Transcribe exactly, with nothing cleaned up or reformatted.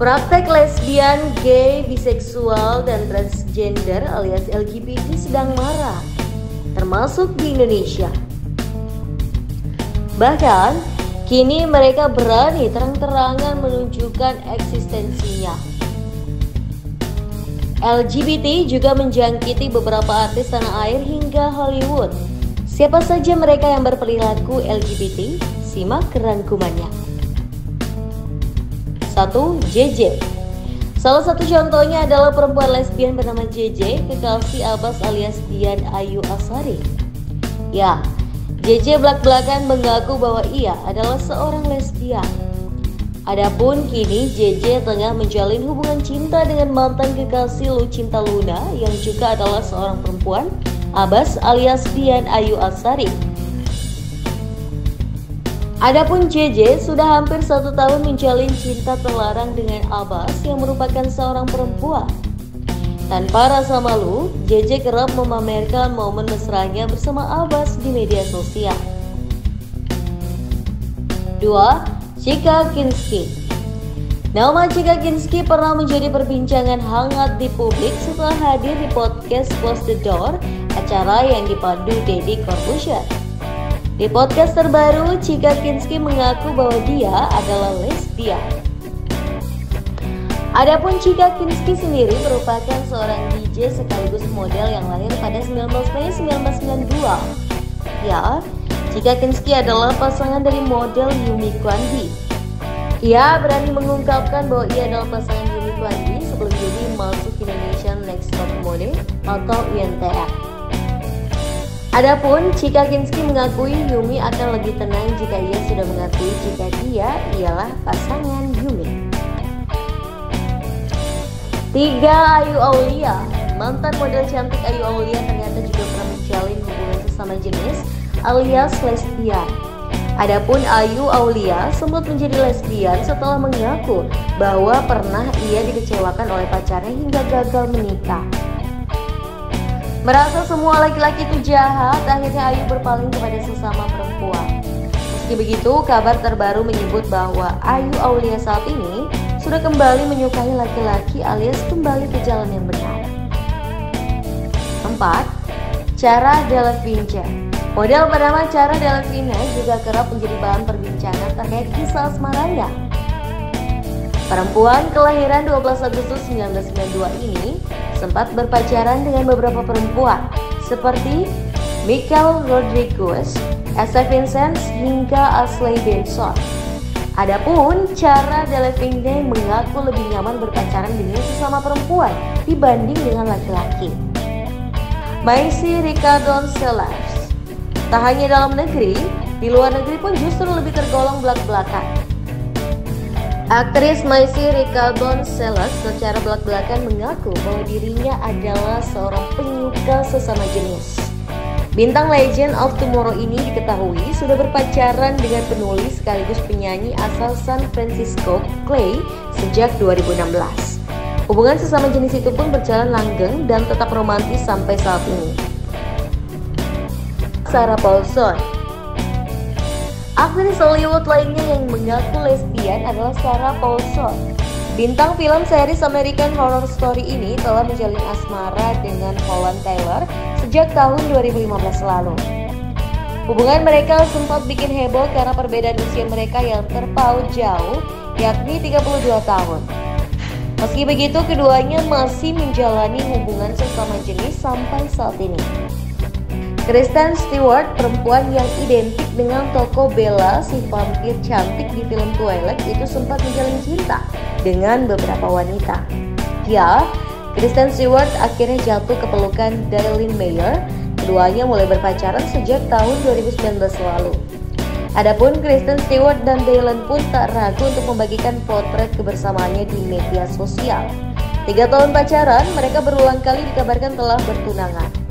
Praktek lesbian, gay, biseksual, dan transgender alias L G B T sedang marak, termasuk di Indonesia. Bahkan, kini mereka berani terang-terangan menunjukkan eksistensinya. L G B T juga menjangkiti beberapa artis tanah air hingga Hollywood. Siapa saja mereka yang berperilaku L G B T? Simak rangkumannya. satu. J J. Salah satu contohnya adalah perempuan lesbian bernama J J, kekasih Abbas alias Dian Ayu Asari. Ya, J J belak-belakan mengaku bahwa ia adalah seorang lesbian. Adapun kini J J tengah menjalin hubungan cinta dengan mantan kekasih Lucinta Luna yang juga adalah seorang perempuan, Abbas alias Dian Ayu Asari. Adapun J J sudah hampir satu tahun menjalin cinta terlarang dengan Abbas yang merupakan seorang perempuan. Tanpa rasa malu, J J kerap memamerkan momen mesranya bersama Abbas di media sosial. dua. Chika Kinski. Nama Chika Kinski pernah menjadi perbincangan hangat di publik setelah hadir di podcast Close the Door, acara yang dipandu Deddy Corbuzier. Di podcast terbaru, Chika Kinski mengaku bahwa dia adalah lesbian. Adapun Chika Kinski sendiri merupakan seorang D J sekaligus model yang lahir pada sembilan belas Mei seribu sembilan ratus sembilan puluh dua. Ya, Chika Kinski adalah pasangan dari model Yumi Kwandi. Ia berani mengungkapkan bahwa ia adalah pasangan Yumi Kwandi sebelum jadi masuk Indonesian Next Top Model atau I N T R. Adapun Chika Kinski mengakui Yumi akan lebih tenang jika ia sudah mengakui jika dia ialah pasangan Yumi. tiga. Ayu Aulia. Mantan model cantik Ayu Aulia ternyata juga pernah menjalin hubungan sesama jenis alias lesbian. Adapun Ayu Aulia sempat menjadi lesbian setelah mengaku bahwa pernah ia dikecewakan oleh pacarnya hingga gagal menikah. Merasa semua laki-laki itu jahat, akhirnya Ayu berpaling kepada sesama perempuan. Meski begitu, kabar terbaru menyebut bahwa Ayu Aulia saat ini sudah kembali menyukai laki-laki alias kembali ke jalan yang benar. empat. Cara Delevingne. Model bernama Cara Delevingne juga kerap menjadi bahan perbincangan terkait kisah asmaranya. Perempuan kelahiran dua belas Agustus seribu sembilan ratus sembilan puluh dua ini sempat berpacaran dengan beberapa perempuan seperti Michelle Rodriguez, Essa Vincent, hingga Ashley Benson. Adapun Cara Delevingne mengaku lebih nyaman berpacaran dengan sesama perempuan dibanding dengan laki-laki. Maisy Ricardon Sellers. Tak hanya dalam negeri, di luar negeri pun justru lebih tergolong belak-belakan. Aktris Maisy Ricardon Sellers secara belak-belakan mengaku bahwa dirinya adalah seorang penyuka sesama jenis. Bintang Legend of Tomorrow ini diketahui sudah berpacaran dengan penulis sekaligus penyanyi asal San Francisco, Clay, sejak dua ribu enam belas. Hubungan sesama jenis itu pun berjalan langgeng dan tetap romantis sampai saat ini. Sarah Paulson. Aktris Hollywood lainnya yang mengaku lesbian adalah Sarah Paulson. Bintang film series American Horror Story ini telah menjalin asmara dengan Holland Taylor sejak tahun dua ribu lima belas lalu. Hubungan mereka sempat bikin heboh karena perbedaan usia mereka yang terpaut jauh, yakni tiga puluh dua tahun. Meski begitu, keduanya masih menjalani hubungan sesama jenis sampai saat ini. Kristen Stewart, perempuan yang identik dengan tokoh Bella, si vampir cantik di film Twilight, itu sempat menjalin cinta dengan beberapa wanita. Ya, Kristen Stewart akhirnya jatuh ke pelukan Dailyn Mayer. Keduanya mulai berpacaran sejak tahun dua ribu sembilan belas lalu. Adapun Kristen Stewart dan Dailyn pun tak ragu untuk membagikan potret kebersamaannya di media sosial. Tiga tahun pacaran, mereka berulang kali dikabarkan telah bertunangan.